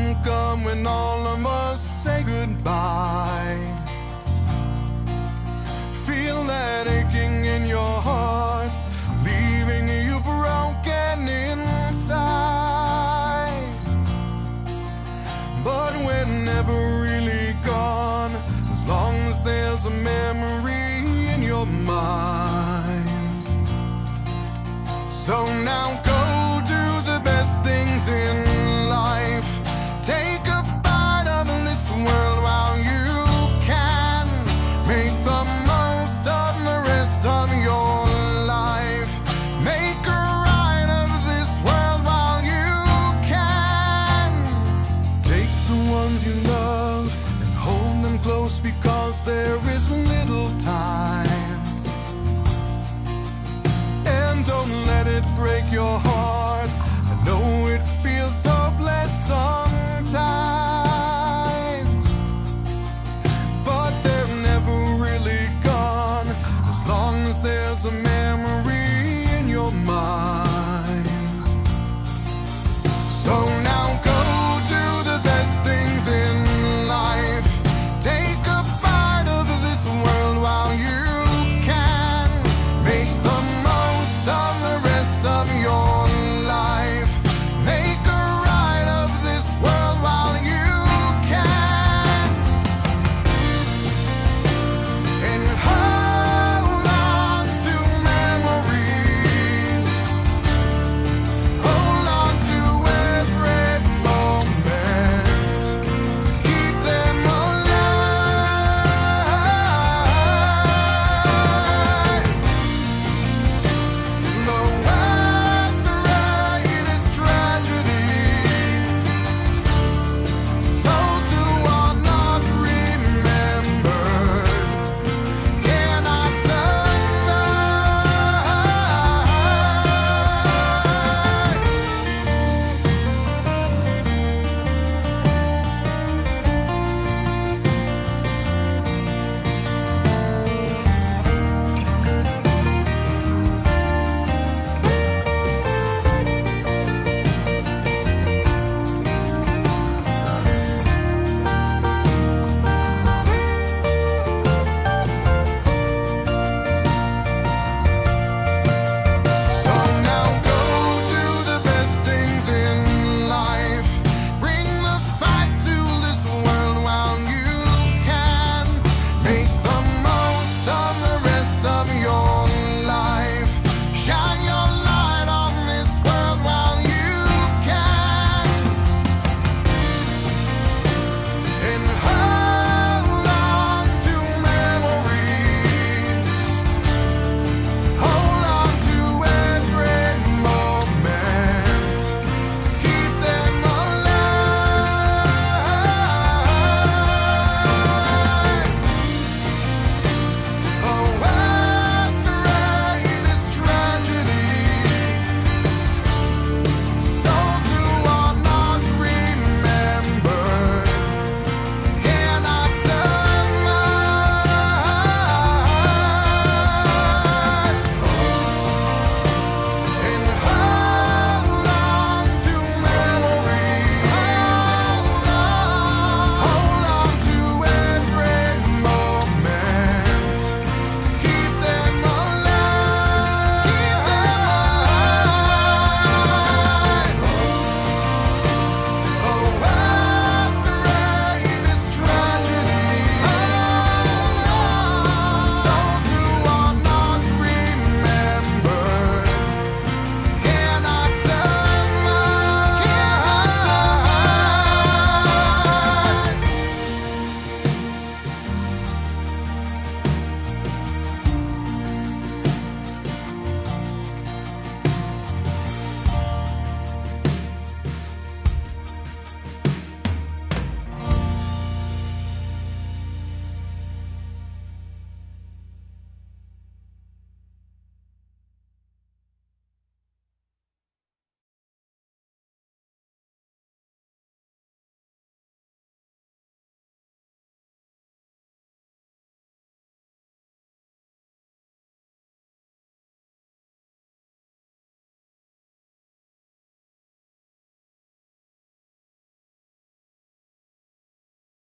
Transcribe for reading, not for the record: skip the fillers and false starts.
won't come when all of us say goodbye. Feel that aching in your heart, leaving you broken inside. But we're never really gone, as long as there's a memory in your mind. So now go do the best things in life. Take a bite of this world while you can. Make the most of the rest of your life. Make a ride of this world while you can. Take the ones you love and hold them close, because there is little time. And don't let it break your heart. I know it feels hopeless sometimes, but they're never really gone, as long as there's a memory in your mind. So